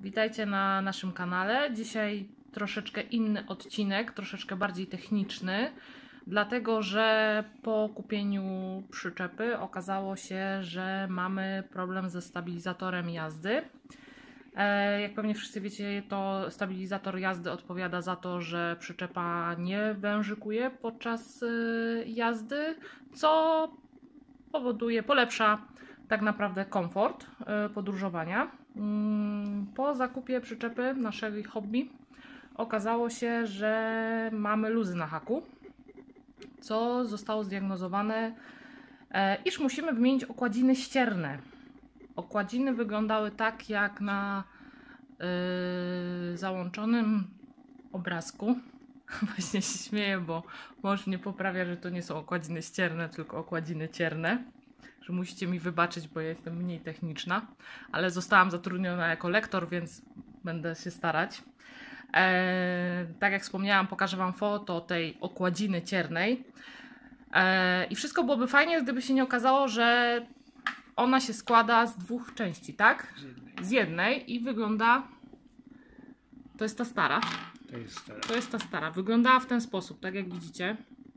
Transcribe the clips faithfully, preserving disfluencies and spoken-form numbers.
Witajcie na naszym kanale. Dzisiaj troszeczkę inny odcinek, troszeczkę bardziej techniczny, dlatego że po kupieniu przyczepy okazało się, że mamy problem ze stabilizatorem jazdy. Jak pewnie wszyscy wiecie, to stabilizator jazdy odpowiada za to, że przyczepa nie wężykuje podczas jazdy, co powoduje, polepsza tak naprawdę komfort podróżowania. Po zakupie przyczepy naszej hobby okazało się, że mamy luzy na haku, co zostało zdiagnozowane, iż musimy wymienić okładziny ścierne. Okładziny wyglądały tak jak na yy, załączonym obrazku. Właśnie się śmieję, bo mąż mnie poprawia, że to nie są okładziny ścierne, tylko okładziny cierne. Że musicie mi wybaczyć, bo ja jestem mniej techniczna, ale zostałam zatrudniona jako lektor, więc będę się starać. Eee, tak jak wspomniałam, pokażę Wam foto tej okładziny ciernej. Eee, I wszystko byłoby fajnie, gdyby się nie okazało, że ona się składa z dwóch części, tak? Z jednej. Z jednej i wygląda... To jest ta stara. To jest stara. To jest ta stara. Wyglądała w ten sposób, tak jak widzicie.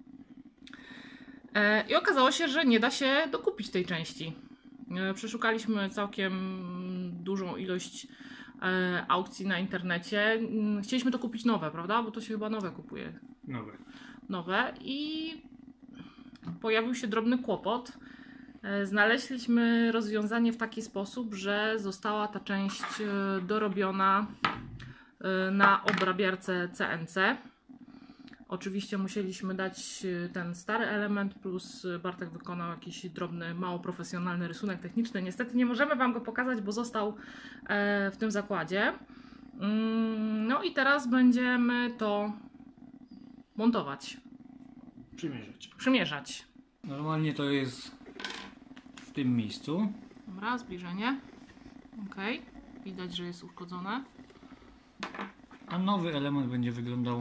I okazało się, że nie da się dokupić tej części. Przeszukaliśmy całkiem dużą ilość aukcji na internecie. Chcieliśmy to kupić nowe, prawda? Bo to się chyba nowe kupuje. Nowe. Nowe. I pojawił się drobny kłopot. Znaleźliśmy rozwiązanie w taki sposób, że została ta część dorobiona na obrabiarce C N C. Oczywiście musieliśmy dać ten stary element, plus Bartek wykonał jakiś drobny, mało profesjonalny rysunek techniczny. Niestety nie możemy Wam go pokazać, bo został w tym zakładzie. No i teraz będziemy to montować. Przymierzać. Przymierzać. Normalnie to jest w tym miejscu. Dobra, zbliżenie. Ok, widać, że jest uszkodzone. A nowy element będzie wyglądał...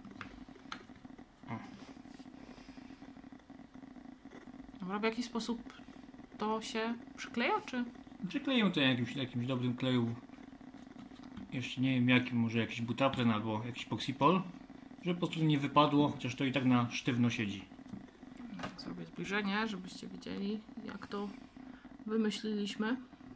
Dobra, w jaki sposób to się przykleja, czy? Przykleję to jakimś, jakimś dobrym kleju. Jeszcze nie wiem jakim, może jakiś butapren albo jakiś poxipol. Żeby po prostu nie wypadło, chociaż to i tak na sztywno siedzi. Tak, zrobię zbliżenie, żebyście widzieli, jak to wymyśliliśmy.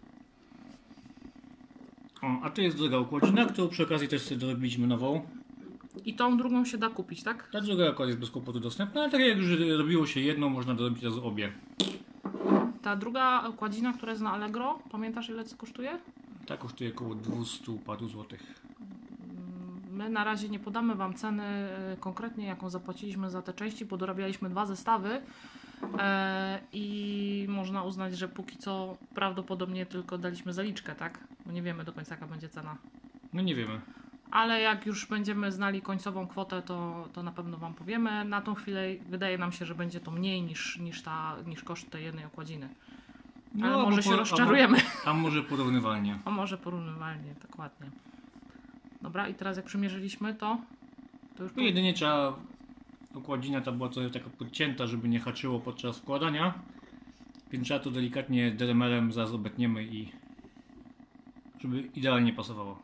O, a to jest druga układzina, którą przy okazji też sobie dorobiliśmy nową. I tą drugą się da kupić, tak? Ta druga akurat jest bez kłopotu dostępna, ale tak jak już robiło się jedną, można dorobić teraz obie. Ta druga okładzina, która jest na Allegro, pamiętasz ile to kosztuje? Ta kosztuje około dwieście paru złotych. My na razie nie podamy Wam ceny konkretnie, jaką zapłaciliśmy za te części, bo dorabialiśmy dwa zestawy e, i można uznać, że póki co prawdopodobnie tylko daliśmy zaliczkę, tak? Bo nie wiemy do końca, jaka będzie cena. No nie wiemy. Ale jak już będziemy znali końcową kwotę, to, to na pewno Wam powiemy. Na tą chwilę wydaje nam się, że będzie to mniej niż, niż, ta, niż koszt tej jednej okładziny. Ale No, może się po, rozczarujemy. A, a może porównywalnie. A może porównywalnie, dokładnie. Dobra, i teraz jak przymierzyliśmy to, to już... No jedynie trzeba... Okładzina ta była trochę taka podcięta, żeby nie haczyło podczas wkładania. Więc trzeba to delikatnie dremelem zaraz obetniemy i... żeby idealnie pasowało.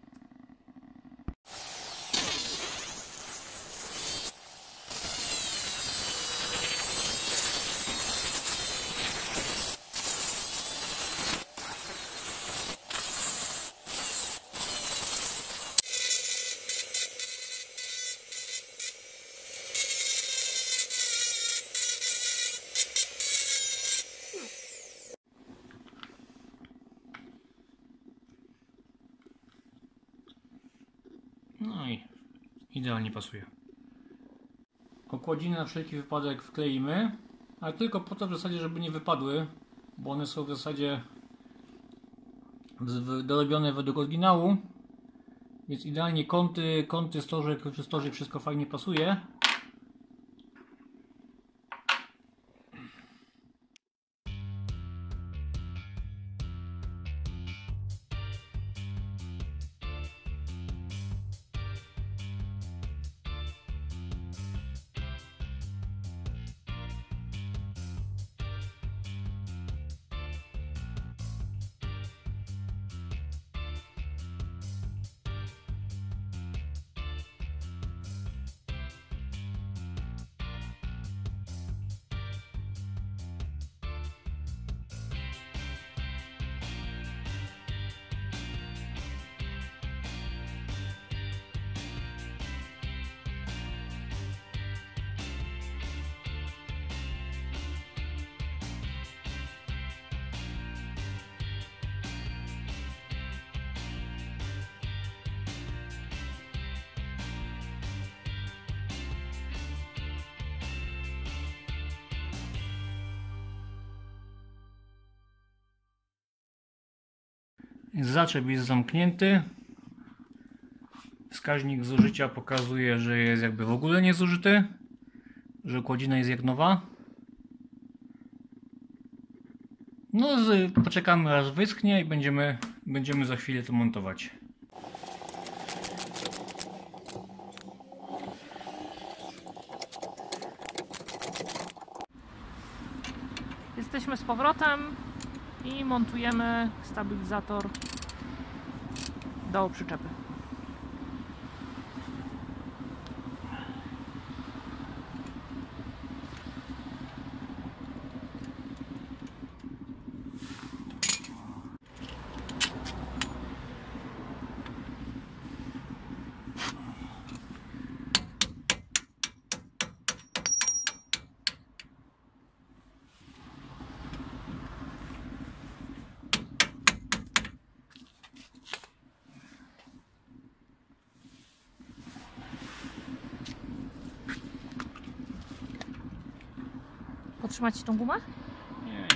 No i idealnie pasuje. Okładziny na wszelki wypadek wkleimy, ale tylko po to w zasadzie, żeby nie wypadły, bo one są w zasadzie dorobione według oryginału, więc idealnie kąty, kąty, stożek, czy stożek, wszystko fajnie pasuje. Zaczep jest zamknięty. Wskaźnik zużycia pokazuje, że jest jakby w ogóle niezużyty, że kładzina jest jak nowa. No, z, poczekamy aż wyschnie i będziemy, będziemy za chwilę to montować. Jesteśmy z powrotem i montujemy stabilizator do przyczepy. Potrzymać Ci tą gumę? Nie.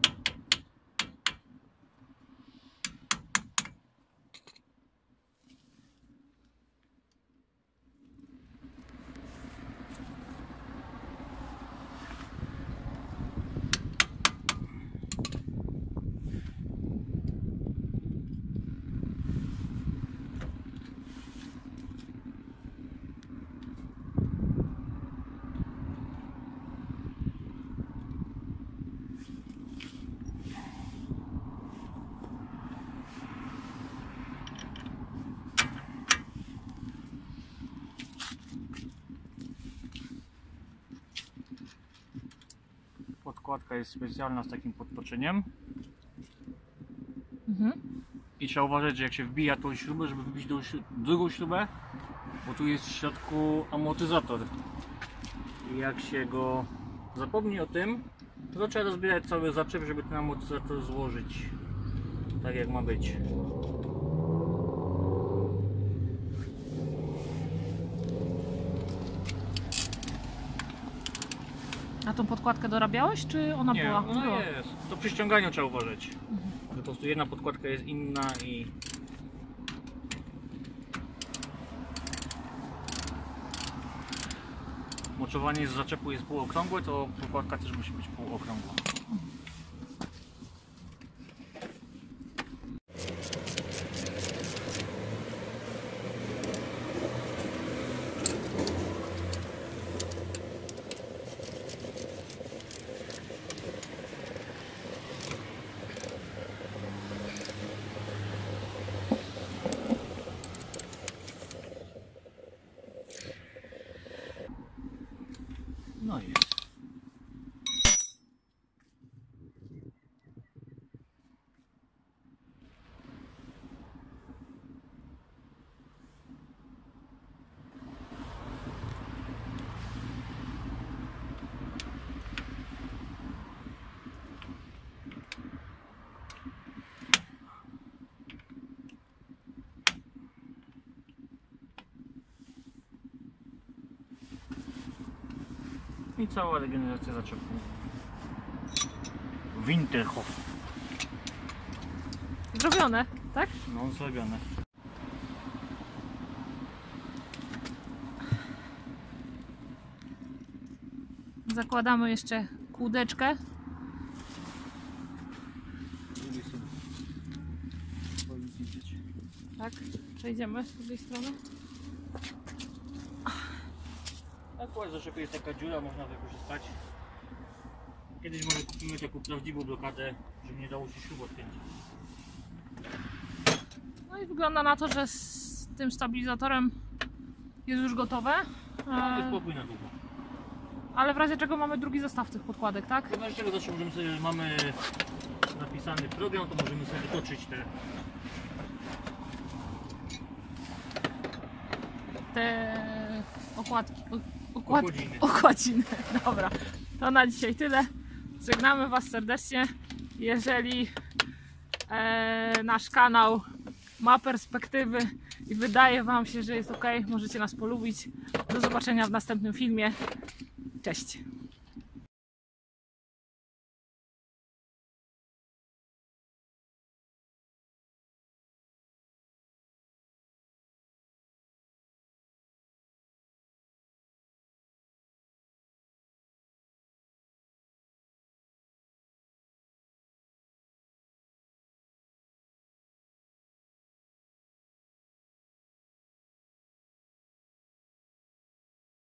Podkładka jest specjalna z takim podtoczeniem. Mhm. I trzeba uważać, że jak się wbija tą śrubę, żeby wbić tą drugą śrubę, bo tu jest w środku amortyzator. I jak się go zapomni o tym, to trzeba rozbierać cały zaczep, żeby ten amortyzator złożyć tak jak ma być. A tą podkładkę dorabiałeś, czy ona Nie, była? ona Była. jest. To przy ściąganiu trzeba uważać. Mhm. Że po prostu jedna podkładka jest inna i moczowanie z zaczepu jest półokrągłe, to podkładka też musi być półokrągła. No i jest. I cała regeneracja zaczepu. Winterhof. Zrobione, tak? No, zrobione. Zakładamy jeszcze kółdeczkę. Tak, przejdziemy z drugiej strony. Akurat w zaczepie jest taka dziura, można wykorzystać. Kiedyś może kupimy taką prawdziwą blokadę, żeby nie dało się śrub odkręcić. No i wygląda na to, że z tym stabilizatorem jest już gotowe. Mamy E, spokój na długo. ale w razie czego mamy drugi zestaw tych podkładek, tak? W razie czego zawsze możemy sobie, mamy napisany program, to możemy sobie toczyć te Te okładki. O, okład, okładziny. okładziny. Dobra, to na dzisiaj tyle. Żegnamy Was serdecznie. Jeżeli e, nasz kanał ma perspektywy i wydaje Wam się, że jest ok, możecie nas polubić. Do zobaczenia w następnym filmie. Cześć!